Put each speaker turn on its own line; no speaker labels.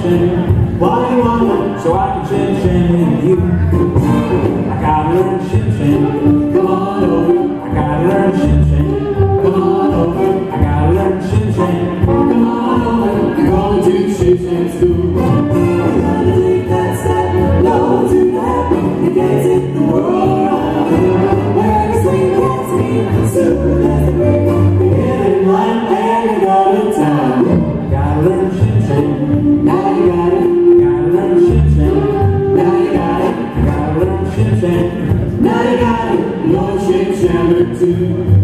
shim. What do you want? So I can shim shim with you. I gotta learn shim shim. Come on over. I gotta learn shim shim. Come on over. I gotta learn shim shim. Come on over. We're going to shim shim school. We're gonna take that step, low to that. You can't take the world around. Where the sweet cats meet, soon as the break. We get in line and we go to town. I gotta learn shim shim. Now you got it. I gotta learn shim shim. Now you got it. I gotta learn shim shim. Now you got it. You're a shim shammer too.